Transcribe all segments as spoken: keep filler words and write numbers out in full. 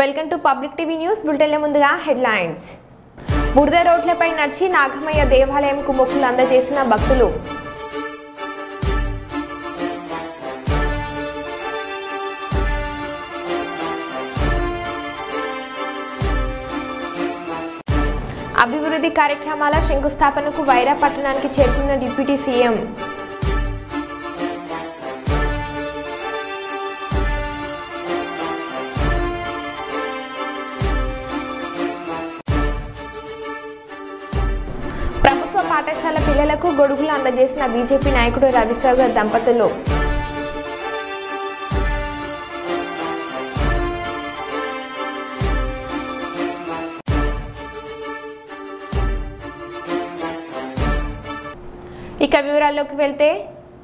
Welcome to Public TV news బులెటిన్ల ముందుగా headlines. బురద రోడ్లపై నడిచి నాగమయ్య దేవాలయంకు మొక్కులు అందజేసిన భక్తులు. అభివృద్ధి కార్యక్రమాల శంకుస్థాపనకు వైరా పట్టణానికి చేరుకున్న డిప్యూటీ సీఎం. ప్రభుత్వ పాఠశాల పిల్లలకు గొడుగులు అందజేసిన బీజేపీ నాయకుడు రవిసాగర్ దంపతులు. ఇక వివరాల్లోకి వెళ్తే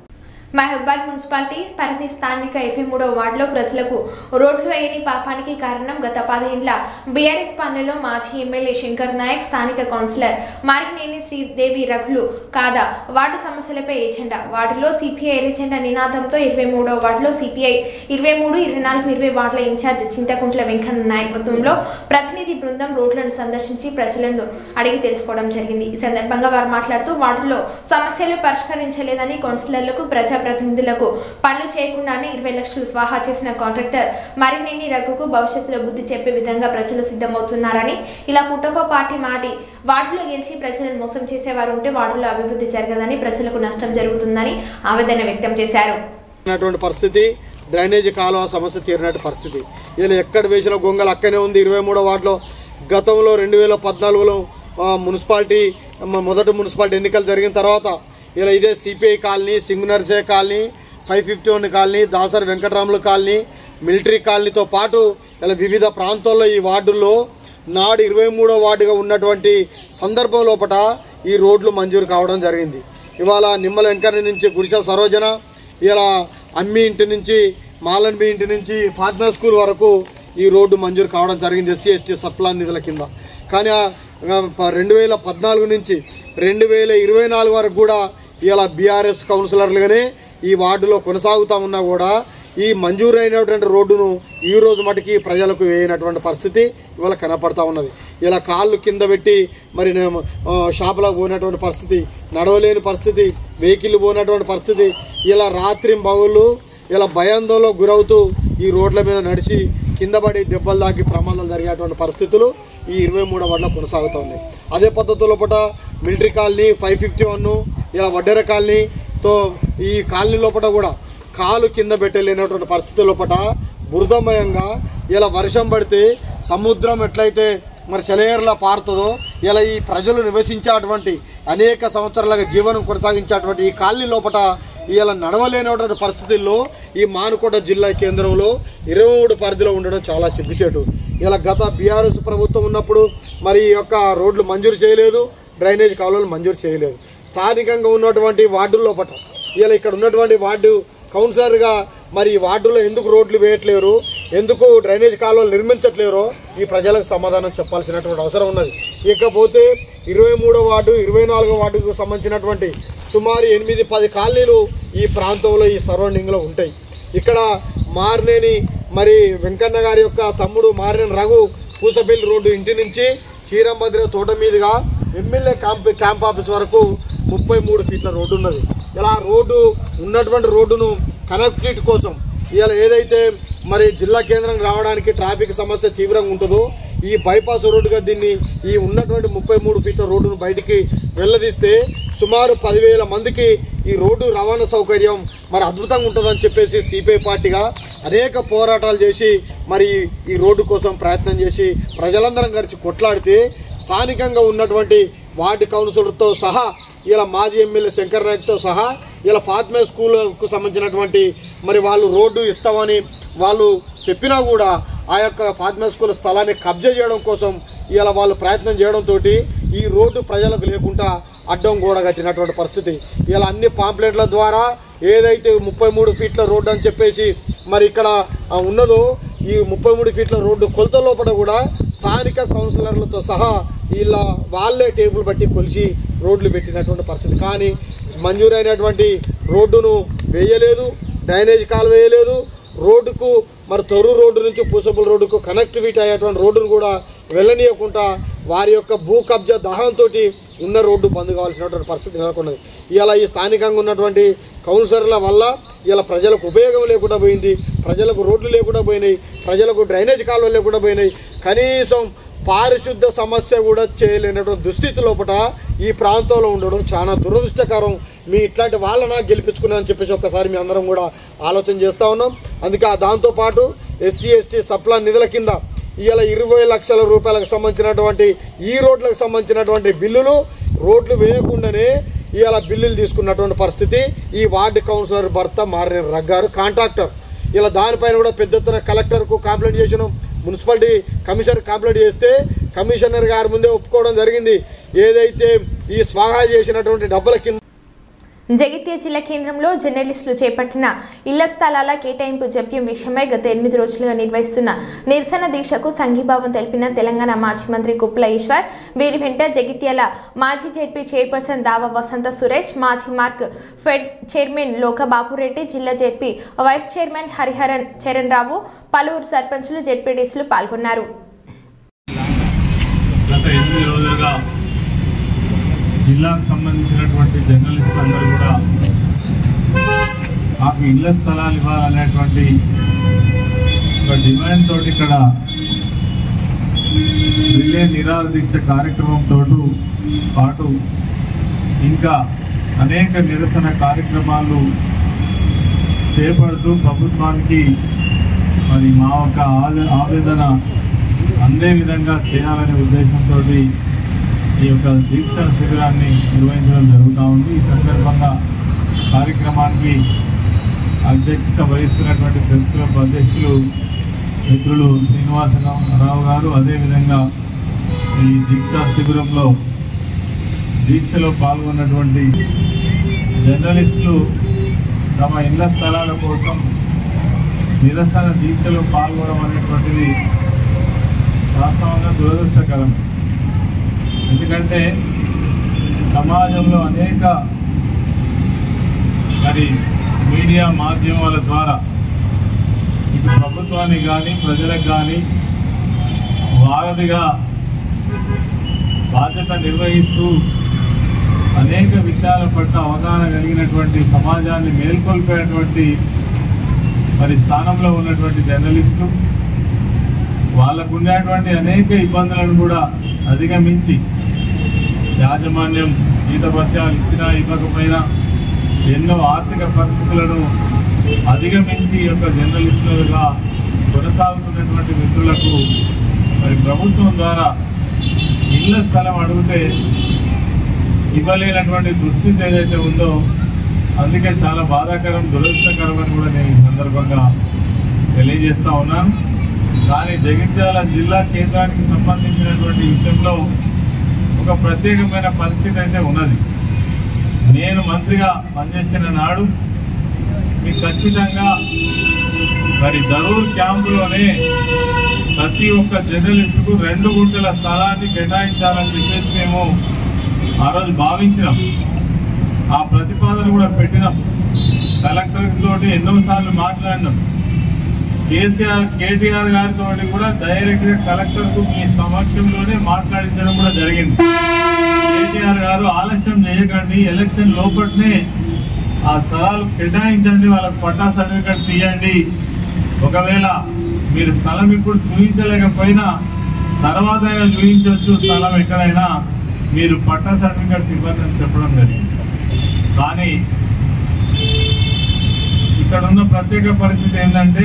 మహబూబాద్ మున్సిపాలిటీ పరిధి స్థానిక ఇరవై మూడవ వార్డులో ప్రజలకు రోడ్లు వేయని పాపానికి కారణం గత పదేళ్ల బీఆర్ఎస్ పాలనలో మాజీ ఎమ్మెల్యే శంకర్ నాయక్, స్థానిక కౌన్సిలర్ మారినేని శ్రీదేవి రఘులు కాదా వార్డు సమస్యలపై ఎజెండా. వార్డులో సిపిఐ ఎజెండా నినాదంతో ఇరవై మూడవ వార్డులో సిపిఐ ఇరవై మూడు ఇరవై నాలుగు ఇరవై వార్డుల ఇన్ఛార్జ్ చింతకుంట్ల వెంకన్న నాయకత్వంలో ప్రతినిధి బృందం రోడ్లను సందర్శించి ప్రజలను అడిగి తెలుసుకోవడం జరిగింది. ఈ సందర్భంగా వారు మాట్లాడుతూ వార్డులో సమస్యలు పరిష్కరించలేదని, కౌన్సిలర్లకు ప్రజా ప్రతినిధులకు పనులు చేయకుండానే ఇరవై లక్షలు స్వాహా చేసిన కాంట్రాక్టర్ మరినేని రఘుకు భవిష్యత్తులో బుద్ధి చెప్పే విధంగా ప్రజలు సిద్ధమవుతున్నారని, ఇలా పుట్టకో పార్టీ మాటి వార్డులో గెలిచి ప్రజలను మోసం చేసేవారు ఉంటే వార్డులో అభివృద్ధి జరగదని, ప్రజలకు నష్టం జరుగుతుందని ఆవేదన వ్యక్తం చేశారు. పరిస్థితి డ్రైనేజీ కాలువ సమస్య తీరినట్టు పరిస్థితి. ఇలా ఎక్కడ వేసిన గొంగలు అక్కనే ఉంది. ఇరవై మూడో వార్డులో గతంలో రెండు వేల పద్నాలుగులో మున్సిపాలిటీ మొదటి మున్సిపాలిటీ ఎన్నికలు జరిగిన తర్వాత ఇలా ఇదే సిపిఐ కాలనీ, సింగునర్సే colony, five fifty one colony, Dasari Venkataramulu colony, military కాలనీతో పాటు ఇలా వివిధ ప్రాంతాల్లో ఈ వార్డుల్లో నాడు ఇరవై మూడో వార్డుగా ఉన్నటువంటి సందర్భం లోపల ఈ రోడ్లు మంజూరు కావడం జరిగింది. ఇవాళ నిమ్మల వెంకన్న నుంచి గుడిసెల సరోజన, ఇలా అమ్మి ఇంటి నుంచి మాలన్బి ఇంటి నుంచి ఫాతిమా స్కూల్ వరకు ఈ రోడ్డు మంజూరు కావడం జరిగింది ఎస్సీ ఎస్టీ సప్లాన్ నిధుల కింద. కానీ రెండు వేల పద్నాలుగు నుంచి రెండు వేల ఇరవై నాలుగు వరకు కూడా ఇలా బీఆర్ఎస్ కౌన్సిలర్లుగానే ఈ వార్డులో కొనసాగుతూ ఉన్నా కూడా ఈ మంజూరైనటువంటి రోడ్డును ఈ రోజు మటుకి ప్రజలకు వేయనటువంటి పరిస్థితి ఇవాళ కనపడతా ఉన్నది. ఇలా కాళ్ళు కింద పెట్టి మరి షాపులకు పోయినటువంటి పరిస్థితి, నడవలేని పరిస్థితి, వెహికల్ పోయినటువంటి పరిస్థితి, ఇలా రాత్రి పగుళ్ళు ఇలా భయాందోళనలో గురవుతూ ఈ రోడ్ల మీద నడిచి కింద పడి దెబ్బలు దాకి ప్రమాదాలు జరిగేటువంటి పరిస్థితులు ఈ ఇరవై మూడో వార్డులో కొనసాగుతూ ఉన్నాయి. అదే పద్ధతిలో పట military colony, five fifty one, ఇలా వడ్డెర కాలనీతో ఈ కాలనీ లోపల కూడా కాలు కింద పెట్టలేనటువంటి పరిస్థితి లోపల బురదమయంగా ఇలా వర్షం పడితే సముద్రం ఎట్లయితే మరి సెలయేరులా పారుతుందో ఇలా ఈ ప్రజలు నివసించేటువంటి అనేక సంవత్సరాలుగా జీవనం కొనసాగించేటువంటి ఈ కాలనీ లోపల ఇలా నడవలేనటువంటి పరిస్థితుల్లో ఈ మానుకోట జిల్లా కేంద్రంలో ఇరవై మూడు పరిధిలో ఉండడం చాలా సిగ్గుచేటు. ఇలా గత బీఆర్ఎస్ ప్రభుత్వం ఉన్నప్పుడు మరి ఈ యొక్క రోడ్లు మంజూరు చేయలేదు, డ్రైనేజ్ కాలువలు మంజూరు చేయలేదు. స్థానికంగా ఉన్నటువంటి వార్డుల లోపల ఇలా ఇక్కడ ఉన్నటువంటి వార్డు కౌన్సిలర్గా మరి ఈ వార్డులో ఎందుకు రోడ్లు వేయట్లేరు, ఎందుకు డ్రైనేజ్ కాలువలు నిర్మించట్లేరో ఈ ప్రజలకు సమాధానం చెప్పాల్సినటువంటి అవసరం ఉన్నది. ఇకపోతే ఇరవై మూడో వార్డు ఇరవై నాలుగో వార్డుకు సంబంధించినటువంటి సుమారు ఎనిమిది పది కాలనీలు ఈ ప్రాంతంలో ఈ సరౌండింగ్లో ఉంటాయి. ఇక్కడ మారినేని మరి వెంకన్న గారి యొక్క తమ్ముడు మారినేని రఘు పూసపల్లి రోడ్డు ఇంటి నుంచి శ్రీరాంభద్ర తోట మీదుగా ఎమ్మెల్యే క్యాంప్ క్యాంప్ ఆఫీస్ వరకు ముప్పై మూడు ఫీట్ల రోడ్డు ఉన్నది. ఇలా రోడ్డు ఉన్నటువంటి రోడ్డును కనెక్టివిటీ కోసం ఇలా ఏదైతే మరి జిల్లా కేంద్రం రావడానికి ట్రాఫిక్ సమస్య తీవ్రంగా ఉంటుందో ఈ బైపాస్ రోడ్డుగా దీన్ని ఈ ఉన్నటువంటి ముప్పై మూడు ఫీట్ల రోడ్డును బయటికి వెళ్ళదీస్తే సుమారు పదివేల మందికి ఈ రోడ్డు రవాణా సౌకర్యం మరి అద్భుతంగా ఉంటుందని చెప్పేసి సిపిఐ పార్టీగా అనేక పోరాటాలు చేసి మరి ఈ రోడ్డు కోసం ప్రయత్నం చేసి ప్రజలందరం కలిసి కొట్లాడితే స్థానికంగా ఉన్నటువంటి వార్డు కౌన్సిలర్తో సహా ఇలా మాజీ ఎమ్మెల్యే శంకర్ నాయక్తో సహా ఇలా ఫాతిమా స్కూల్కు సంబంధించినటువంటి మరి వాళ్ళు రోడ్డు ఇస్తామని వాళ్ళు చెప్పినా కూడా ఆ యొక్క ఫాతిమా స్కూల్ స్థలాన్ని కబ్జా చేయడం కోసం ఇలా వాళ్ళు ప్రయత్నం చేయడంతో ఈ రోడ్డు ప్రజలకు లేకుండా అడ్డం గోడ కట్టినటువంటి పరిస్థితి. ఇలా అన్ని పాంప్లెట్ల ద్వారా ఏదైతే ముప్పై మూడు ఫీట్ల రోడ్డు అని చెప్పేసి మరి ఇక్కడ ఉన్నదో ఈ ముప్పై మూడు ఫీట్ల రోడ్డు కొలత లోపల కూడా స్థానిక కౌన్సిలర్లతో సహా ఇలా వాళ్ళే టేబుల్ బట్టి కొలిచి రోడ్లు పెట్టినటువంటి పరిస్థితి. కానీ మంజూరైనటువంటి రోడ్డును వేయలేదు, డ్రైనేజ్ కాలు వేయలేదు, రోడ్డుకు మరి తొర్రూరు రోడ్డు నుంచి పూసపుల రోడ్డుకు కనెక్టివిటీ అయ్యేటువంటి రోడ్డును కూడా వెళ్ళనీయకుండా వారి యొక్క భూ కబ్జా దాహంతో ఉన్న రోడ్డు బంద్ కావాల్సినటువంటి పరిస్థితి నెలకొన్నది. ఇలా ఈ స్థానికంగా ఉన్నటువంటి కౌన్సిలర్ల వల్ల ఇలా ప్రజలకు ఉపయోగం లేకుండా పోయింది, ప్రజలకు రోడ్లు లేకుండా పోయినాయి, ప్రజలకు డ్రైనేజ్ కాలువలు లేకుండా పోయినాయి, కనీసం పారిశుద్ధ సమస్య కూడా చేయలేనటువంటి దుస్థితి లోపల ఈ ప్రాంతంలో ఉండడం చాలా దురదృష్టకరం. మీ ఇట్లాంటి వాళ్ళనా గెలిపించుకున్నా అని చెప్పేసి ఒక్కసారి మీ అందరం కూడా ఆలోచన చేస్తూ ఉన్నాం. అందుకే దాంతోపాటు ఎస్సీ ఎస్టీ సప్లా నిధుల కింద ఇవాళ ఇరవై లక్షల రూపాయలకు సంబంధించినటువంటి ఈ రోడ్లకు సంబంధించినటువంటి బిల్లులు రోడ్లు వేయకుండానే ఇవాళ బిల్లులు తీసుకున్నటువంటి పరిస్థితి. ఈ వార్డు కౌన్సిలర్ భర్త మారిన రగ్గారు కాంట్రాక్టర్. ఇలా దానిపైన కూడా పెద్ద ఎత్తున కలెక్టర్కు కంప్లైంట్ చేసినాం, మున్సిపాలిటీ కమిషనర్ కంప్లైంట్ చేస్తే కమిషనర్ గారి ముందే ఒప్పుకోవడం జరిగింది. ఏదైతే ఈ స్వాహా చేసినటువంటి డబ్బుల కింద జగిత్యాల జిల్లా కేంద్రంలో జర్నలిస్టులు చేపట్టిన ఇళ్ల స్థలాల కేటాయింపు జప్యం విషయమై గత ఎనిమిది రోజులుగా నిర్వహిస్తున్న నిరసన దీక్షకు సంఘీభావం తెలిపిన తెలంగాణ మాజీ మంత్రి కుప్పల ఈశ్వర్, వీరి వెంట జగిత్యాల మాజీ జెడ్పీ చైర్పర్సన్ దావ వసంత సురేష్, మాజీ mark fed chairman Loka Bapureddy, జిల్లా ZP vice chairman Hariharan Charan Rao, పలువురు సర్పంచులు జెడ్పీటీసీలు పాల్గొన్నారు. జిల్లాకు సంబంధించినటువంటి జర్నలిస్టులు అందరూ కూడా మాకు ఇళ్ల స్థలాలు ఇవ్వాలనేటువంటి ఒక డిమాండ్ తోటి ఇక్కడ రిలే నిరాహార దీక్ష కార్యక్రమంతో పాటు ఇంకా అనేక నిరసన కార్యక్రమాలు చేపడుతూ ప్రభుత్వానికి మరి మా యొక్క ఆవేదన అందే విధంగా చేయాలనే ఉద్దేశంతో ఈ యొక్క దీక్షా శిబిరాన్ని నిర్వహించడం జరుగుతూ ఉంది. ఈ సందర్భంగా కార్యక్రమానికి అధ్యక్షత వహిస్తున్నటువంటి ప్రెస్ క్లబ్ అధ్యక్షులు మిత్రులు శ్రీనివాసరావు గారు, అదేవిధంగా ఈ దీక్షా శిబిరంలో దీక్షలో పాల్గొన్నటువంటి జర్నలిస్టులు తమ ఇళ్ల స్థలాల కోసం నిరసన దీక్షలో పాల్గొనడం అనేటువంటిది వాస్తవంగా దురదృష్టకరం. ఎందుకంటే సమాజంలో అనేక మరి మీడియా మాధ్యమాల ద్వారా ఇటు ప్రభుత్వానికి కానీ ప్రజలకు కానీ వారధిగా బాధ్యత నిర్వహిస్తూ అనేక విషయాల పట్ల అవగాహన కలిగినటువంటి సమాజాన్ని మేల్కొల్పేటువంటి మరి స్థానంలో ఉన్నటువంటి జర్నలిస్టులు వాళ్ళకు ఉండేటువంటి అనేక ఇబ్బందులను కూడా అధిగమించి యాజమాన్యం జీతభత్యాలు ఇచ్చినా ఇవ్వకపోయినా ఎన్నో ఆర్థిక పరిస్థితులను అధిగమించి ఈ యొక్క జర్నలిస్టులుగా కొనసాగుతున్నటువంటి మిత్రులకు మరి ప్రభుత్వం ద్వారా ఇళ్ల స్థలం అడిగితే ఇవ్వలేనటువంటి దుస్థితి ఏదైతే ఉందో అందుకే చాలా బాధాకరం, దురదృష్టకరం అని కూడా నేను ఈ సందర్భంగా తెలియజేస్తా ఉన్నాను. కానీ జగిత్యాల జిల్లా కేంద్రానికి సంబంధించినటువంటి విషయంలో ఒక ప్రత్యేకమైన పరిస్థితి అయితే ఉన్నది. నేను మంత్రిగా పనిచేసిన నాడు మీకు ఖచ్చితంగా మరి దరూర్ క్యాంపులోనే ప్రతి ఒక్క జర్నలిస్టుకు రెండు గుంటల స్థలాన్ని కేటాయించాలని చెప్పేసి మేము ఆ రోజు భావించినాం. ఆ ప్రతిపాదన కూడా పెట్టినాం. కలెక్టర్ తోటి ఎన్నోసార్లు మాట్లాడినాం. కేసీఆర్ కేటీఆర్ గారితో కూడా డైరెక్ట్ గా కలెక్టర్ కు మీ సమక్షంలోనే మాట్లాడించడం కూడా జరిగింది. కేటీఆర్ గారు ఆలస్యం చేయకండి, ఎలక్షన్ లోపలనే ఆ స్థలాలు కేటాయించండి, వాళ్ళకు పట్టా సర్టిఫికెట్స్ ఇవ్వండి, ఒకవేళ మీరు స్థలం ఇప్పుడు చూపించలేకపోయినా తర్వాత అయినా చూపించవచ్చు, స్థలం ఎక్కడైనా మీరు పట్టా సర్టిఫికెట్స్ ఇవ్వండి అని చెప్పడం జరిగింది. కానీ ఇక్కడ ఉన్న ప్రత్యేక పరిస్థితి ఏంటంటే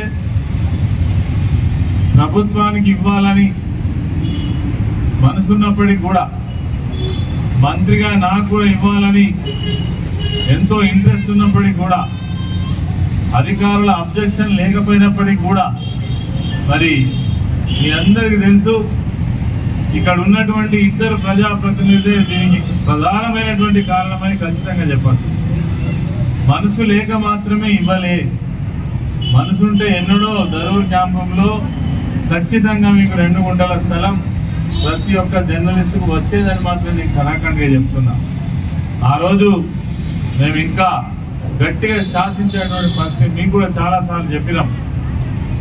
ప్రభుత్వానికి ఇవ్వాలని మనసున్నప్పటికీ కూడా మంత్రిగా నాకు కూడా ఇవ్వాలని ఎంతో ఇంట్రెస్ట్ ఉన్నప్పటికీ కూడా అధికారుల అబ్జెక్షన్ లేకపోయినప్పటికీ కూడా మరి మీ అందరికీ తెలుసు ఇక్కడ ఉన్నటువంటి ఇద్దరు ప్రజాప్రతినిధులే దీనికి ప్రధానమైనటువంటి కారణమని ఖచ్చితంగా చెప్పచ్చు. మనసు లేక మాత్రమే ఇవ్వలే, మనసుంటే ఎన్నడో దరూర్ క్యాంపంలో ఖచ్చితంగా మీకు రెండు గుంటల స్థలం ప్రతి ఒక్క జర్నలిస్టుకు వచ్చేదని మాత్రం నేను కరాఖండిగా చెప్తున్నా. ఆ రోజు మేము ఇంకా గట్టిగా శాసించేటువంటి పరిస్థితి మీకు కూడా చాలాసార్లు చెప్పినాం.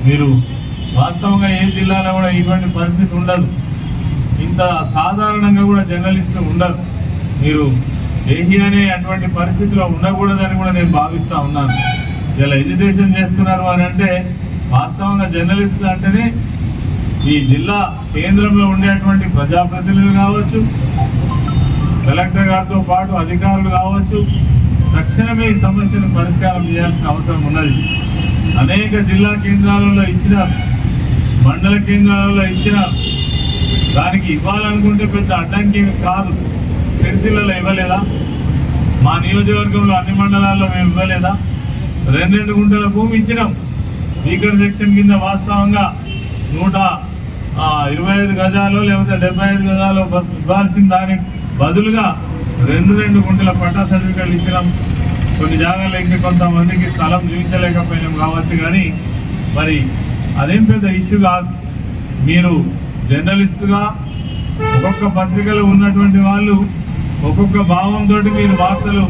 మీరు వాస్తవంగా ఏ జిల్లాలో కూడా ఇటువంటి పరిస్థితి ఉండదు. ఇంత సాధారణంగా కూడా జర్నలిస్టులు ఉండరు. మీరు ఏహి అనే అటువంటి పరిస్థితిలో ఉండకూడదని కూడా నేను భావిస్తూ ఉన్నాను. ఇలా ఎడ్యుకేషన్ చేస్తున్నారు అని అంటే వాస్తవంగా జర్నలిస్టులు అంటేనే ఈ జిల్లా కేంద్రంలో ఉండేటువంటి ప్రజాప్రతినిధులు కావచ్చు, కలెక్టర్ గారితో పాటు అధికారులు కావచ్చు, తక్షణమే ఈ సమస్యను పరిష్కారం చేయాల్సిన అవసరం ఉన్నది. అనేక జిల్లా కేంద్రాలలో ఇచ్చిన, మండల కేంద్రాలలో ఇచ్చిన, దానికి ఇవ్వాలనుకుంటే పెద్ద అడ్డంకి కాదు. సిరిసిల్లలో ఇవ్వలేదా? మా నియోజకవర్గంలో అన్ని మండలాల్లో మేము ఇవ్వలేదా? రెండు రెండు గుంటల భూమి ఇచ్చినాం. వీకర్ సెక్షన్ కింద వాస్తవంగా నూట ఇరవై ఐదు గజాలు లేకపోతే డెబ్బై ఐదు గజాలు ఇవ్వాల్సిన దానికి బదులుగా రెండు రెండు గుంటల పట్టా సర్టిఫికెట్లు ఇచ్చినాం. కొన్ని జాగాల్లో ఇంకా కొంతమందికి స్థలం చూపించలేకపోయినాం కావచ్చు, కానీ మరి అదేం పెద్ద ఇష్యూ కాదు. మీరు జర్నలిస్టుగా ఒక్కొక్క పత్రికలో ఉన్నటువంటి వాళ్ళు ఒక్కొక్క భావంతో మీరు వార్తలు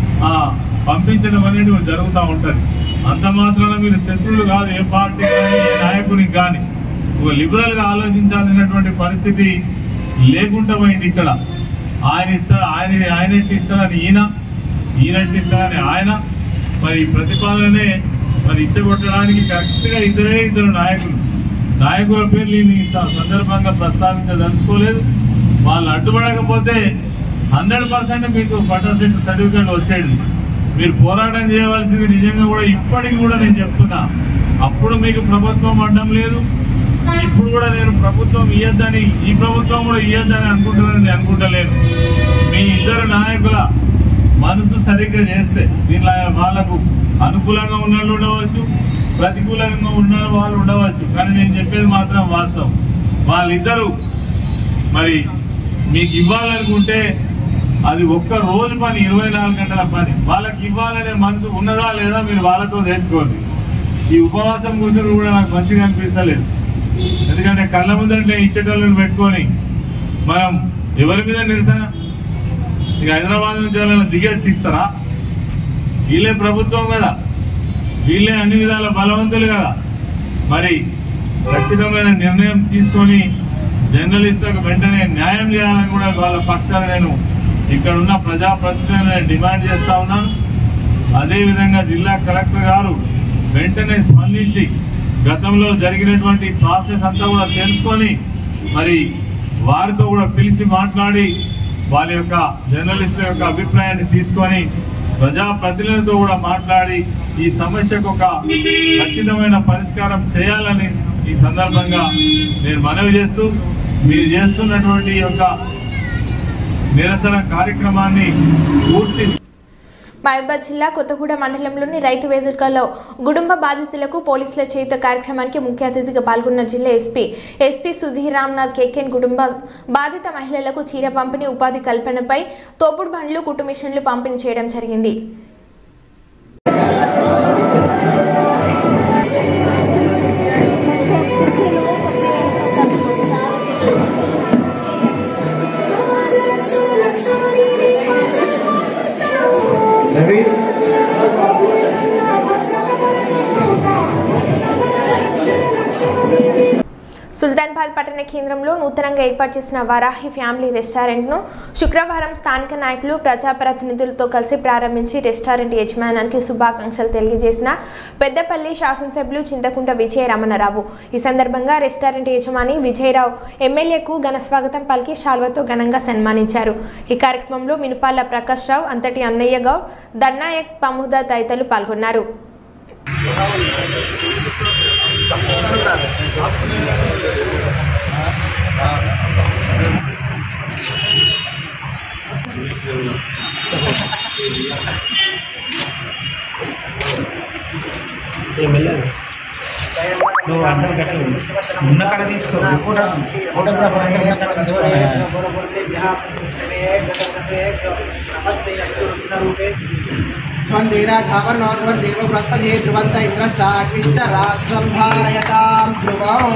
పంపించడం అనేది జరుగుతూ ఉంటుంది. అంత మాత్రాన మీరు శత్రువులు కాదు ఏ పార్టీ కానీ ఏ నాయకునికి కానీ. ఒక లిబరల్గా ఆలోచించాల్సినటువంటి పరిస్థితి లేకుండా పోయింది. ఇక్కడ ఆయన ఇస్తాడు, ఆయన ఆయన ఎట్టి ఇస్తాడని ఈయన, ఈయన ఎట్టి ఇస్తాడని ఆయన. మరి ప్రతిపాదననే మరి ఇచ్చగొట్టడానికి కరెక్ట్గా ఇద్దరే ఇద్దరు నాయకులు. నాయకుల పేర్లు ఈ సందర్భంగా ప్రస్తావించదలుచుకోలేదు. వాళ్ళు అడ్డుపడకపోతే హండ్రెడ్ పర్సెంట్ మీకు పట్టా సర్టిఫికేట్ వచ్చేది. మీరు పోరాటం చేయవలసింది నిజంగా కూడా ఇప్పటికి కూడా నేను చెప్తున్నా. అప్పుడు మీకు ప్రభుత్వం అడ్డం లేదు, ఇప్పుడు కూడా నేను ప్రభుత్వం ఇయ్యద్దని, ఈ ప్రభుత్వం కూడా ఇయ్యద్దని అనుకుంటున్నాను నేను అనుకుంటలేను. మీ ఇద్దరు నాయకుల మనసు సరిగ్గా చేస్తే దీనిలో వాళ్ళకు అనుకూలంగా ఉన్న వాళ్ళు ఉండవచ్చు, ప్రతికూలంగా ఉన్న వాళ్ళు ఉండవచ్చు, కానీ నేను చెప్పేది మాత్రం వాస్తవం. వాళ్ళిద్దరూ మరి మీకు ఇవ్వాలనుకుంటే అది ఒక్క రోజు పని, ఇరవై నాలుగు గంటల పని. వాళ్ళకి ఇవ్వాలనే మనసు ఉన్నదా లేదా మీరు వాళ్ళతో తెచ్చుకోండి. ఈ ఉపవాసం కూర్చొని కూడా నాకు మంచిగా అనిపిస్తలేదు. ఎందుకంటే కళ్ళ ముందంటే ఇచ్చేటోళ్ళని పెట్టుకొని మనం ఎవరి మీద నిరసన? ఇక హైదరాబాద్ నుంచి వాళ్ళని దిగేసి ఇస్తారా? వీళ్ళే ప్రభుత్వం కదా, వీళ్ళే అన్ని విధాల బలవంతులు కదా. మరి ఖచ్చితమైన నిర్ణయం తీసుకొని జర్నలిస్టులకు వెంటనే న్యాయం చేయాలని కూడా వాళ్ళ పక్షాన నేను ఇక్కడ ఉన్న ప్రజాప్రతినిధులను డిమాండ్ చేస్తా ఉన్నాను. అదేవిధంగా జిల్లా కలెక్టర్ గారు వెంటనే స్పందించి గతంలో జరిగినటువంటి ప్రాసెస్ అంతా కూడా తెలుసుకొని మరి వారితో కూడా పిలిచి మాట్లాడి వాళ్ళ యొక్క జర్నలిస్టుల యొక్క అభిప్రాయాన్ని తీసుకొని ప్రజాప్రతినిధులతో కూడా మాట్లాడి ఈ సమస్యకు ఒక ఖచ్చితమైన పరిష్కారం చేయాలని ఈ సందర్భంగా నేను మనవి చేస్తూ, మీరు చేస్తున్నటువంటి యొక్క నిరసన కార్యక్రమాన్ని పూర్తి. మహబూబాద్ జిల్లా కొత్తగూడెం మండలంలోని రైతు వేదికలో కుటుంబ బాధితులకు పోలీసుల చేయుత కార్యక్రమానికి ముఖ్య అతిథిగా పాల్గొన్న జిల్లా ఎస్పీ ఎస్పీ సుధీర్ రామ్నాథ్ కేకెన్ కుటుంబ బాధిత మహిళలకు చీర పంపిణీ, ఉపాధి కల్పనపై తోపుడు బండ్లు, కుట్టు మిషన్లు పంపిణీ చేయడం జరిగింది. సుల్తాన్బాద్ పట్టణ కేంద్రంలో నూతనంగా ఏర్పాటు చేసిన వరాహి ఫ్యామిలీ రెస్టారెంట్ను శుక్రవారం స్థానిక నాయకులు, ప్రజాప్రతినిధులతో కలిసి ప్రారంభించి రెస్టారెంట్ యజమానానికి శుభాకాంక్షలు తెలియజేసిన పెద్దపల్లి శాసనసభ్యులు చింతకుంట విజయ రమణరావు. ఈ సందర్భంగా రెస్టారెంట్ యజమాని విజయరావు ఎమ్మెల్యేకు ఘన స్వాగతం పలికి శాల్వతో ఘనంగా సన్మానించారు. ఈ కార్యక్రమంలో మినుపాల ప్రకాష్ రావు, అంతటి అన్నయ్య గౌడ్, దన్నాయక్, పముద తదితరులు పాల్గొన్నారు. ఉన్న కడ తీసుకో ध्रुवंदेराधावर्ण ध्रुवंदेव बृहस्पति ध्रुवंत इंद्रश्चाग्निश्च राष्ट्रं धारयतां ध्रुवम्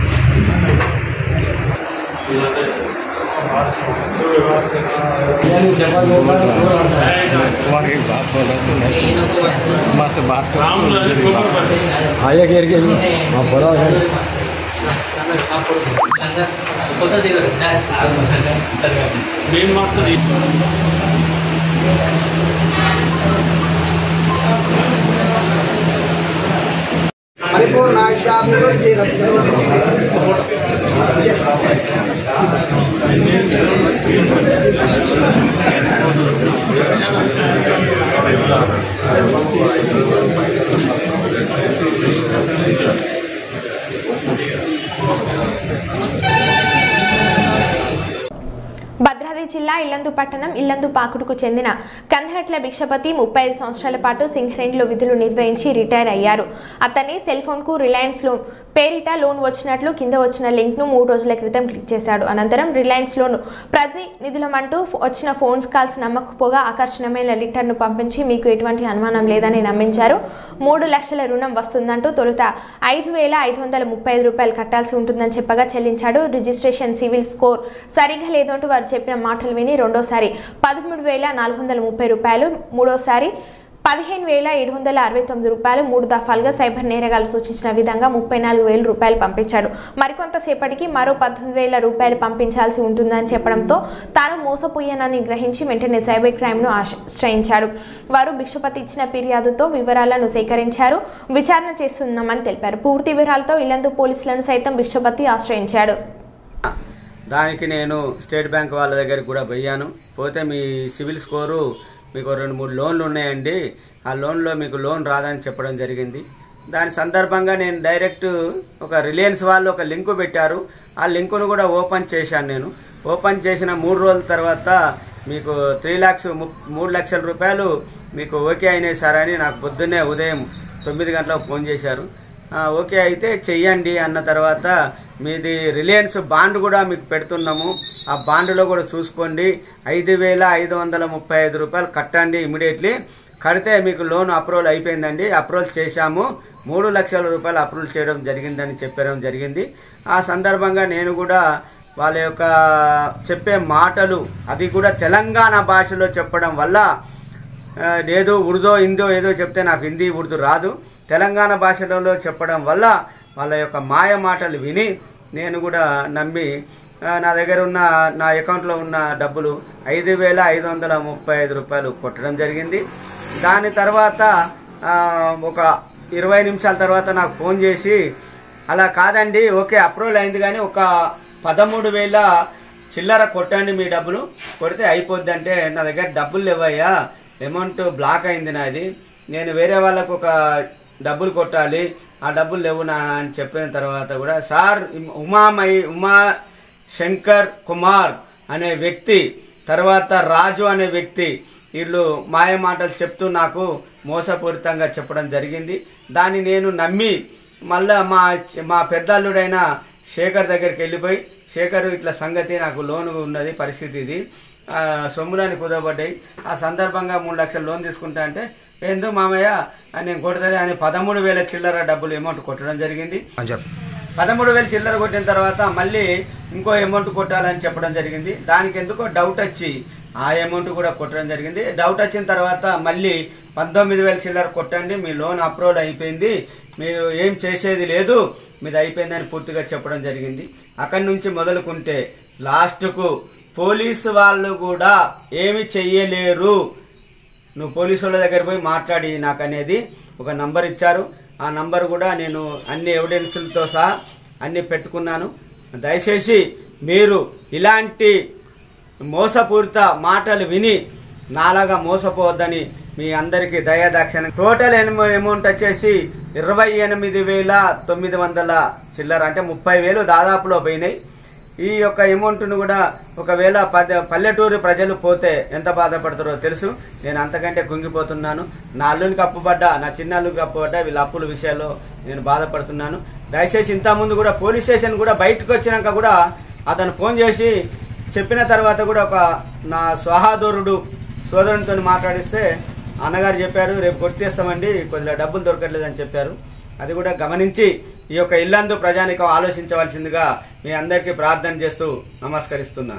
Yeah. आया घेर के हाँ बड़ा है భద్రాద్రి జిల్లా ఇల్లందు పట్టణం ఇల్లందు పాకుడుకు చెందిన కందహట్ల భిక్షపతి ముప్పై ఐదు సంవత్సరాల పాటు సింగరేణిలో విధులు నిర్వహించి రిటైర్ అయ్యారు. అతని సెల్ ఫోన్ కు రిలయన్స్ లో పేరిట లోన్ వచ్చినట్లు కింద వచ్చిన లింక్ ను మూడు రోజుల క్రితం క్లిక్ చేశాడు. అనంతరం రిలయన్స్ లోన్ ప్రతినిధులమంటూ వచ్చిన ఫోన్స్ కాల్స్ నమ్మకపోగా ఆకర్షణమైన లిటర్ ను పంపించి మీకు ఎటువంటి అనుమానం లేదని నమ్మించారు. మూడు లక్షల రుణం వస్తుందంటూ తొలుత ఐదు వేల ఐదు వందల ముప్పై ఐదు రూపాయలు కట్టాల్సి ఉంటుందని చెప్పగా చెల్లించాడు. రిజిస్ట్రేషన్ సివిల్ స్కోర్ సరిగ్గా లేదంటూ వారు చెప్పిన మాటలు విని రెండోసారి పదమూడు వేల నాలుగు వందల ముప్పై రూపాయలు, మూడోసారి పదిహేను వేల ఏడు వందల అరవై తొమ్మిది రూపాయలు మూడు దఫాలుగా సైబర్ నేరగాలు సూచించిన విధంగా ముప్పై నాలుగు వేల రూపాయలు పంపించాడు. మరికొంతసేపటికి మరో పద్దెనిమిది వేల రూపాయలు పంపించాల్సి ఉంటుందని చెప్పడంతో తాను మోసపోయానని గ్రహించి వెంటనే సైబర్ క్రైమ్ను ఆశ్రయించాడు. వారు భిక్షపతి ఇచ్చిన ఫిర్యాదుతో వివరాలను సేకరించారు, విచారణ చేస్తున్నామని తెలిపారు. పూర్తి వివరాలతో ఇల్లందు పోలీసులను సైతం భిక్షపతి ఆశ్రయించాడు. దానికి నేను స్టేట్ బ్యాంక్ వాళ్ళ దగ్గరికి కూడా పోయాను. పోతే మీ సివిల్ స్కోరు మీకు రెండు మూడు లోన్లు ఉన్నాయండి, ఆ లోన్లో మీకు లోన్ రాదని చెప్పడం జరిగింది. దాని సందర్భంగా నేను డైరెక్ట్ ఒక రిలయన్స్ వాళ్ళు ఒక లింకు పెట్టారు, ఆ లింకును కూడా ఓపెన్ చేశాను. నేను ఓపెన్ చేసిన మూడు రోజుల తర్వాత మీకు త్రీ ల్యాక్స్ మూడు లక్షల రూపాయలు మీకు ఓకే అయినాయి సార్ అని నాకు పొద్దున్నే ఉదయం తొమ్మిది గంటలకు ఫోన్ చేశారు. ఓకే అయితే చెయ్యండి అన్న తర్వాత మీది రిలయన్స్ బాండ్ కూడా మీకు పెడుతున్నాము, ఆ బాండ్లో కూడా చూసుకోండి, ఐదు వేల ఐదు వందల ముప్పై ఐదు రూపాయలు కట్టండి ఇమీడియట్లీ, కడితే మీకు లోన్ అప్రూవల్ అయిపోయిందండి, అప్రూవల్ చేశాము, మూడు లక్షల రూపాయలు అప్రూవల్ చేయడం జరిగిందని చెప్పడం జరిగింది. ఆ సందర్భంగా నేను కూడా వాళ్ళ యొక్క చెప్పే మాటలు అది కూడా తెలంగాణ భాషలో చెప్పడం వల్ల, ఏదో ఉర్దో హిందో ఏదో చెప్తే నాకు హిందీ ఉర్దూ రాదు, తెలంగాణ భాషలో చెప్పడం వల్ల వాళ్ళ యొక్క మాయ మాటలు విని నేను కూడా నమ్మి నా దగ్గర ఉన్న నా అకౌంట్లో ఉన్న డబ్బులు ఐదు వేల ఐదు వందల ముప్పై ఐదు రూపాయలు కొట్టడం జరిగింది. దాని తర్వాత ఒక ఇరవై నిమిషాల తర్వాత నాకు ఫోన్ చేసి అలా కాదండి ఓకే అప్రూవల్ అయింది కానీ ఒక పదమూడు వేల చిల్లర కొట్టండి మీ డబ్బులు, కొడితే అయిపోద్ది అంటే నా దగ్గర డబ్బులు లేవయ్యా, అమౌంట్ బ్లాక్ అయింది నాది, నేను వేరే వాళ్ళకు ఒక డబ్బులు కొట్టాలి, ఆ డబ్బులు లేవునా అని చెప్పిన తర్వాత కూడా సార్ ఉమామయి ఉమా శంకర్ కుమార్ అనే వ్యక్తి తర్వాత రాజు అనే వ్యక్తి వీళ్ళు మాయ మాటలు చెప్తూ నాకు మోసపూరితంగా చెప్పడం జరిగింది. దాన్ని నేను నమ్మి మళ్ళీ మా మా పెద్దల్లుడైన శేఖర్ దగ్గరికి వెళ్ళిపోయి శేఖర్ ఇట్లా సంగతి నాకు లోన్ ఉన్నది పరిస్థితి ఇది సొమ్ములని కుదవబడ్డాయి, ఆ సందర్భంగా మూడు లక్షలు లోన్ తీసుకుంటా అంటే ఏందో మామయ్య నేను కొడతానే అని పదమూడు వేల చిల్లర డబ్బులు అమౌంట్ కొట్టడం జరిగింది. పదమూడు వేలు చిల్లర కొట్టిన తర్వాత మళ్ళీ ఇంకో అమౌంట్ కొట్టాలని చెప్పడం జరిగింది. దానికి ఎందుకో డౌట్ వచ్చి ఆ అమౌంట్ కూడా కొట్టడం జరిగింది. డౌట్ వచ్చిన తర్వాత మళ్ళీ పంతొమ్మిది వేల చిల్లర కొట్టండి, మీ లోన్ అప్రూవల్ అయిపోయింది, మీరు ఏం చేసేది లేదు, మీది అయిపోయిందని పూర్తిగా చెప్పడం జరిగింది. అక్కడి నుంచి మొదలుకుంటే లాస్ట్కు పోలీసు వాళ్ళు కూడా ఏమి చెయ్యలేరు, నువ్వు పోలీసు వాళ్ళ దగ్గర పోయి మాట్లాడి నాకు అనేది ఒక నంబర్ ఇచ్చారు. ఆ నంబర్ కూడా నేను అన్ని ఎవిడెన్స్లతో సహా అన్ని పెట్టుకున్నాను. దయచేసి మీరు ఇలాంటి మోసపూరిత మాటలు విని నాలాగా మోసపోవద్దని మీ అందరికీ దయాదాక్షిణ. టోటల్ అమౌంట్ వచ్చేసి ఇరవై ఎనిమిది వేల తొమ్మిది వందల చిల్లర అంటే ముప్పై వేలు దాదాపులో పోయినాయి. ఈ యొక్క అమౌంట్ను కూడా ఒకవేళ పద పల్లెటూరు ప్రజలు పోతే ఎంత బాధపడతారో తెలుసు. నేను అంతకంటే కుంగిపోతున్నాను. నా అల్లునికి అప్పుపడ్డా, నా చిన్న అల్లుకి అప్పుపడ్డా, వీళ్ళ అప్పుల విషయాల్లో నేను బాధపడుతున్నాను. దయచేసి ఇంతకుముందు కూడా పోలీస్ స్టేషన్ కూడా బయటకు వచ్చినాక కూడా అతను ఫోన్ చేసి చెప్పిన తర్వాత కూడా ఒక నా సహోదరుడు సోదరునితో మాట్లాడిస్తే అన్నగారు చెప్పారు రేపు కొట్టేస్తామండి, కొద్దిగా డబ్బులు దొరకట్లేదని చెప్పారు. అది కూడా గమనించి ఈ యొక్క ఇల్లందు ప్రజానికం ఆలోచించవలసిందిగా మీ అందరికీ ప్రార్థన చేస్తూ నమస్కరిస్తున్నాను.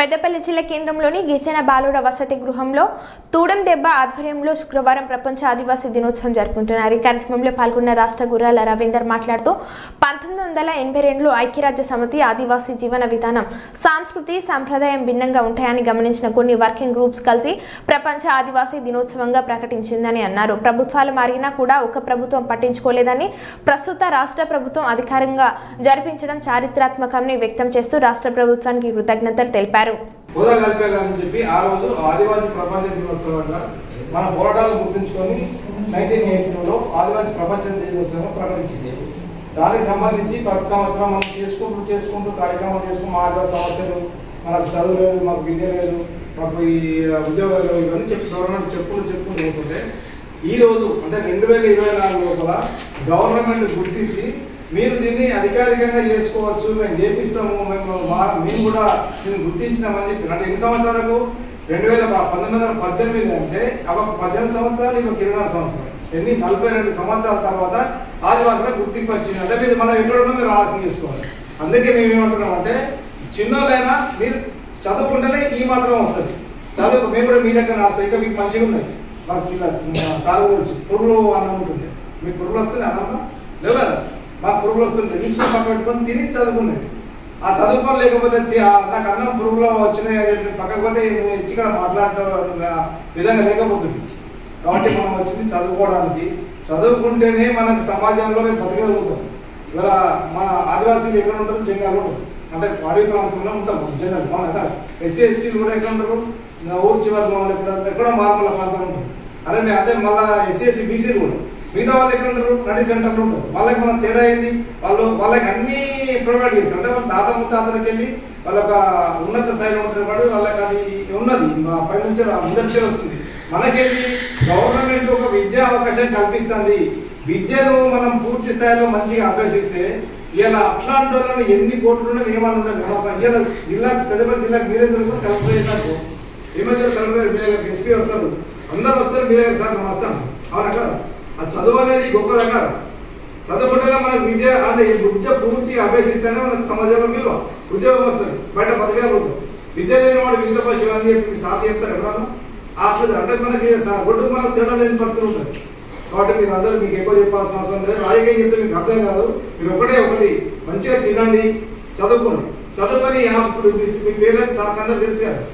పెద్దపల్లి జిల్లా కేంద్రంలోని గిరిజన బాలుర వసతి గృహంలో తూడం దెబ్బ ఆధ్వర్యంలో శుక్రవారం ప్రపంచ ఆదివాసీ దినోత్సవం జరుపుకుంటున్నారు. ఈ కార్యక్రమంలో పాల్గొన్న రాష్ట్ర గుర్రాల రవీందర్ మాట్లాడుతూ పంతొమ్మిది వందల ఎనభై రెండులో ఐక్యరాజ్య సమితి ఆదివాసీ జీవన విధానం, సంస్కృతి, సంప్రదాయం భిన్నంగా ఉంటాయని గమనించిన కొన్ని వర్కింగ్ గ్రూప్స్ కలిసి ప్రపంచ ఆదివాసీ దినోత్సవంగా ప్రకటించిందని అన్నారు. ప్రభుత్వాలు మారినా కూడా ఒక ప్రభుత్వం పట్టించుకోలేదని, ప్రస్తుత రాష్ట్ర ప్రభుత్వం అధికారంగా జరిపించడం చారిత్రాత్మకమని వ్యక్తం చేస్తూ రాష్ట్ర ప్రభుత్వానికి కృతజ్ఞతలు తెలిపారు. హోదా కలిపేయాలని చెప్పి ఆ రోజు ఆదివాసీ ప్రపంచ దినోత్సవంగా మన పోరాటాలను గుర్తుంచుకొని నైన్టీన్ ఎయిటీ టూలో ఆదివాసీ ప్రపంచ దినోత్సవం ప్రకటించింది. దానికి సంబంధించి ప్రతి సంవత్సరం మనం చేసుకుంటూ చేసుకుంటూ కార్యక్రమాలు చేసుకుంటూ మా ఆదివాసీ సమస్యలు, మనకు చదువు లేదు, మాకు విద్య లేదు, మాకు ఈ ఉద్యోగాలు లేవు, ఇవన్నీ చెప్పి గవర్నమెంట్ చెప్పుకుంటూ చెప్పుకుంటూ పోతుంటే ఈ రోజు అంటే రెండు వేల ఇరవై నాలుగు లోపల గవర్నమెంట్ గుర్తించి మీరు దీన్ని అధికారికంగా చేసుకోవచ్చు, మేము చేపిస్తాము, మేము మేము కూడా దీన్ని గుర్తించినామని చెప్పి అంటే ఎన్ని సంవత్సరాలకు రెండు వేల పంతొమ్మిది వందల పద్దెనిమిది అంటే ఒక పద్దెనిమిది సంవత్సరాలు ఇంకొక ఇరవై నాలుగు సంవత్సరాలు ఎన్ని నలభై రెండు సంవత్సరాల తర్వాత ఆదివాసులకు గుర్తింపు వచ్చింది. అంటే మీరు మనం ఎక్కడ ఉన్నా మీరు ఆలోచన చేసుకోవాలి. అందుకే మేము ఏమంటున్నాం అంటే చిన్నోళ్ళైనా మీరు చదువుకుంటేనే ఈ మాత్రం వస్తుంది. చదువు మేము కూడా మీ దగ్గర రావచ్చు, ఇంకా మీకు మంచిగా ఉన్నాయి. మాకు సాగు తెలుసు, పురుగులు అన్నం ఉంటుంది, మీకు పురుగులు వస్తున్నాయి అన్నమ్మా లేవు కదా, మాకు పురుగులు వస్తుంటాయి, తీసుకొని పక్క పెట్టుకొని తిని చదువుకునేది. ఆ చదువుకొని లేకపోతే నాకు అన్నం పురుగులో వచ్చినాయి అని చెప్పి పక్కకు పోతే ఇచ్చి ఇక్కడ మాట్లాడటం విధంగా లేకపోతుంది. కాబట్టి మనం వచ్చింది చదువుకోవడానికి. చదువుకుంటేనే మనకు సమాజంలో మేము బతకగలుగుతాం. ఇవాళ మా ఆదివాసీలు ఎక్కడ ఉంటారు? జంగాలు ఉంటారు, అంటే అడవి ప్రాంతంలో ఉంటాం జనరల్. మన ఎస్సీ ఎస్టీలు కూడా ఎక్కడ ఉంటారు? ఊరు చివరిలో ఎక్కడ ఎక్కడో మార్మల ప్రాంతం ఉంటుంది. అరే మేము అదే మళ్ళీ ఎస్సీ ఎస్టీ బీసీలు కూడా మిగతా వాళ్ళు ఎక్కడ ఉంటారు? నడి సెంటర్లో ఉంటారు. వాళ్ళకి మనం తేడా అయింది, వాళ్ళు వాళ్ళకి అన్ని ప్రొవైడ్ చేస్తారు. అంటే వాళ్ళ తాత ముత్తాతలకు వెళ్ళి వాళ్ళ ఒక ఉన్నత స్థాయిలో ఉంటున్న వాడు వాళ్ళకి అది ఉన్నది పై నుంచి అందరికీ వస్తుంది. మనకేది గవర్నమెంట్ ఒక విద్యా అవకాశం కల్పిస్తుంది. విద్యను మనం పూర్తి స్థాయిలో మంచిగా అభ్యసిస్తే ఇలా అట్లాంటి వాళ్ళని ఎన్ని కోట్లు ఉన్నాయి ఏమన్నా ఉన్నాయి. ఇలా జిల్లా పెద్దపల్లి జిల్లాకు మీరే తెలుసు, కలెక్టర్ చేసినారు, ఈ మధ్య కలెక్టర్ ఎస్పీ వస్తారు, అందరు వస్తారు, మీ దగ్గర సార్ మనం వస్తాను. అవునా కదా? ఆ చదువు అనేది గొప్ప దగ్గర. చదువుకుంటేనే మనకు విద్య అంటే విద్య పూర్తిగా అభ్యసిస్తేనే మనకు సమాజంలో విలువ, ఉద్యోగం వస్తుంది, బయట బతకగలుగుతాం. విద్య లేని వాడు వింత పశువు అని చెప్పి సార్ చెప్తారు ఎవరన్నా అట్లా. అంటే మనకి గొడ్డుకు మనకు తేడా లేని పరిస్థితి ఉంటుంది. కాబట్టి మీరు అందరూ మీకు ఎక్కువ చెప్పాల్సిన అవసరం లేదు. రాజకీయం చెప్తే మీకు అర్థం కాదు. మీరు ఒకటే ఒకటి మంచిగా తినండి, చదువుకోండి. చదువుకొని ఇప్పుడు మీ పేరెంట్స్ సార్కి అందరూ తెలుసు కదా,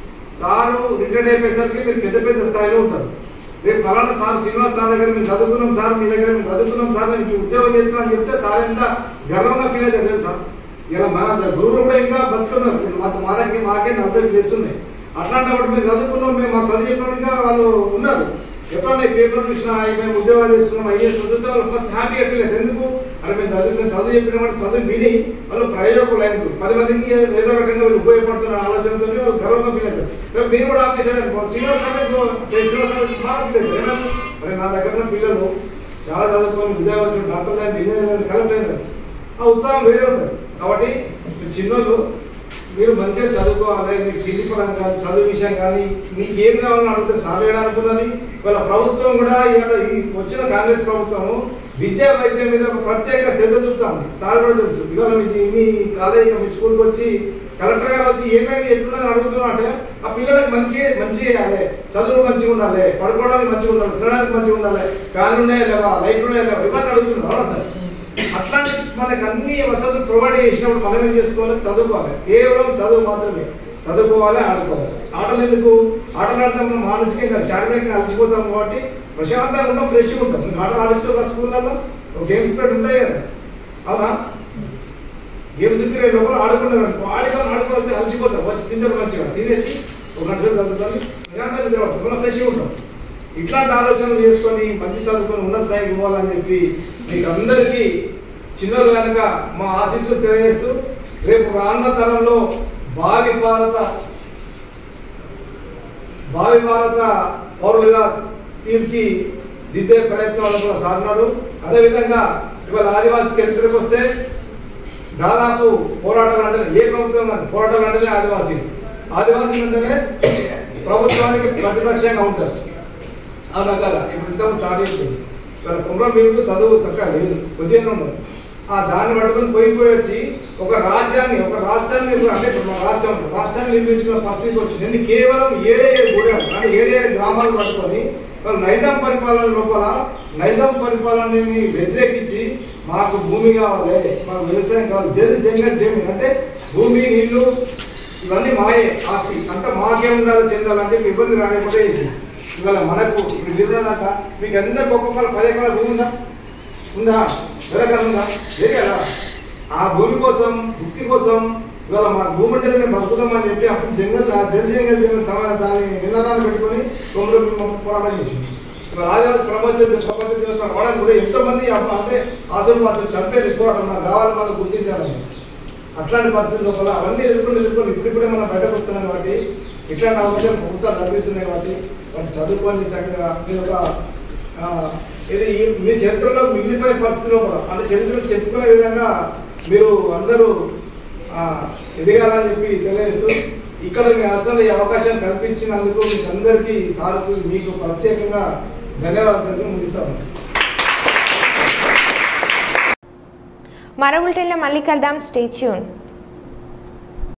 సారు రిటైర్డ్ అయిపోయేసరికి మీరు పెద్ద పెద్ద స్థాయిలో ఉంటారు. రేపు ఫలానా సార్ శ్రీనివాస్ సార్ దగ్గర మేము చదువుకున్నాం సార్, మీ దగ్గర మేము చదువుకున్నాం సార్, నేను ఉద్యోగం చేస్తున్నాను అని చెప్తే సార్ ఎంత గర్వంగా ఫీల్ అవుతారు తెలుసు సార్. ఇలా మా గురువులు కూడా ఇంకా బతుకున్నారు, మా దగ్గర మాకే నలభై ప్లేస్ ఉన్నాయి. అట్లాంటప్పుడు మేము చదువుకున్నాం, మేము మాకు చదువు చెప్పినట్టుగా వాళ్ళు ఉన్నారు. ఎప్పుడన్నా పేపర్ చూసినా మేము ఉద్యోగాలు చేస్తున్నాం, ఐఏఎస్ చదివితే వాళ్ళు ఫస్ట్ హ్యాపీగా ఫీల్ అవుతుంది. ఎందుకు అంటే మేము చదువు మేము చదువు చెప్పిన వాటి చదువు విని వాళ్ళు ప్రయోజకులు అయింది, పది మందికి ఏదో రకంగా వీళ్ళు ఉపయోగపడుతున్న ఆలోచనతో వాళ్ళు గర్వంగా ఫీల్ అవుతారు. మీరు కూడా ఆఫీసర్ శ్రీనివాస్ మరి నా దగ్గర పిల్లలు చాలా చదువుకొని ఉద్యోగాలు డాక్టర్ అయిన ఇంజనీర్ కలెక్టర్ అయినారు, ఆ ఉత్సాహం వేరే ఉంటుంది. కాబట్టి చిన్నోళ్ళు మీరు మంచిగా చదువుకోవాలి. మీకు చిల్లిపరం కానీ చదువు విషయం కానీ మీకు ఏం కావాలని అడిగితే సార్ వేయడానుకున్నది. వాళ్ళ ప్రభుత్వం కూడా ఇవాళ ఈ వచ్చిన కాంగ్రెస్ ప్రభుత్వము విద్యా వైద్యం మీద ఒక ప్రత్యేక శ్రద్ధ చూపుతా ఉంది. సార్ కూడా తెలుసు. ఇవాళ మీ మీ కాలేజీ మీ స్కూల్కి వచ్చి కలెక్టర్ గారు వచ్చి ఏమైంది ఎట్లుందని అడుగుతున్నా అంటే ఆ పిల్లలకు మంచి మంచి చేయాలి, చదువు మంచిగా ఉండాలి, పడుకోవడానికి మంచిగా ఉండాలి, తినడానికి మంచిగా ఉండాలి, ఫ్యాన్లు ఉన్నాయా లేవా, లైట్లు ఉన్నాయా లేవా, ఇవన్నీ అడుగుతున్నారు. అవునా సార్? అట్లాంటి మనకు అన్ని వసతులు ప్రొవైడ్ చేసినప్పుడు మనం ఏం చేసుకోవాలి? చదువుకోవాలి. కేవలం చదువు మాత్రమే. చదువుకోవాలి, ఆడుకోవాలి. ఆటలు ఎందుకు? ఆటలు ఆడితే మనం మానసికంగా శారీరకంగా అలసిపోతాం కాబట్టి ప్రశాంతంగా ఉంటాం, ఫ్రెష్గా ఉంటాం. మీకు ఆటలు ఆడిస్తూ స్కూళ్ళలో గేమ్స్ పీరియడ్ ఉంటాయి కదా, అవునా? గేమ్స్ పీరియడ్ లోపల ఆడుకుంటారు అనుకో, ఆడుకొని ఆడుకోవాలి అలసిపోతాం, వచ్చి తింటారు మంచిగా, తినేసి ఒక గంట సేపు చదువుకొని ప్రశాంతంగా తిరగదు, మనం ఫ్రెష్గా ఉంటాం. ఇట్లాంటి ఆలోచనలు చేసుకొని మంచి చదువుకొని ఉన్న స్థాయికి పోవాలని చెప్పి మీకు అందరికీ చిన్నలు కనుక మా ఆశీస్సులు తెలియజేస్తూ రేపు రానున్న తరంలో భావి భారత భావి భారత పౌరులుగా తీర్చి దిద్దే ప్రయత్నాలు కూడా సాగినాడు. అదేవిధంగా ఇవాళ ఆదివాసీ చరిత్రకు వస్తే దాదాపు పోరాటాలు అంటే ఏ ప్రభుత్వం కానీ పోరాటాలు అంటేనే ఆదివాసీ ఆదివాసీ అంటేనే ప్రభుత్వానికి ప్రతిపక్షంగా ఉంటారు. అవునా కదా? ఇప్పుడు ఇంతకుముందు సార్ చెప్తుంది ఇవాళ కుమ్రం మీకు చదువు చక్కగా లేదు, కొద్దిగానే ఉన్నది. ఆ దాన్ని పట్టుకొని పోయి పోయి వచ్చి ఒక రాజ్యాన్ని ఒక రాష్ట్రాన్ని అంటే మన రాష్ట్రం రాష్ట్రాన్ని నిర్మించుకున్న పరిస్థితి వచ్చింది. కేవలం ఏడే ఏడు గుడాలు అంటే ఏడేడు గ్రామాలు పట్టుకొని వాళ్ళు నైజాం పరిపాలన లోపల నైజాం పరిపాలనని వ్యతిరేకించి మాకు భూమి కావాలి, మాకు వ్యవసాయం కావాలి, జల్ జంగల్ జమీన్ అంటే భూమి నీళ్లు ఇవన్నీ మాయే ఆస్తి అంతా మాకే ఉండాలి చెందాలంటే ఇబ్బంది రానివ్వడే. ఇవాళ మనకు ఇప్పుడు తిరుగున్నదాక మీకు అందరికి ఒక్కొక్కరు పది ఎకరాల భూమి ఉందా ఉందా ఎవరికైనా ఉందా లేదు కదా. ఆ భూమి కోసం వృత్తి కోసం ఇవాళ మా భూమి అంటే మేము బతుకుతామని చెప్పి అప్పుడు జంగల్ జల్ జంగల్ జమీన్ సమాన దాన్ని నిన్నదాన్ని పెట్టుకొని తొమ్మిది పోరాటం చేసింది. ఇవాళ ఆదివాసి ప్రపంచ ప్రపంచ దినోత్సవం రావడానికి కూడా ఎంతో మంది అంటే ఆసులు పాసులు చంపేది పోరాటం నాకు కావాలి మనం గుర్తించాలని. అట్లాంటి పరిస్థితి లోపల అవన్నీ ఎదుర్కొని ఎదుర్కొని ఇప్పుడిప్పుడే మనం బయటకు వస్తున్నాం కాబట్టి ఇట్లాంటి అవకాశాలు ప్రభుత్వాలు కల్పిస్తున్నాయి కాబట్టి వాటి చదువుకొని చక్కగా మీరు ఒక ఇది మీ చరిత్రలో మిగిలిపోయే పరిస్థితిలో కూడా అంటే చరిత్రలో చెప్పుకునే విధంగా మీరు అందరూ ఎదగాలని చెప్పి తెలియజేస్తూ ఇక్కడ మీ హాస్టల్లో ఈ అవకాశం కల్పించినందుకు మీకు అందరికీ సార్కు మీకు ప్రత్యేకంగా ధన్యవాదాలు ముగిస్తాము. మరో బులెటిన్లో మళ్ళీ కలుద్దాం. Stay tune.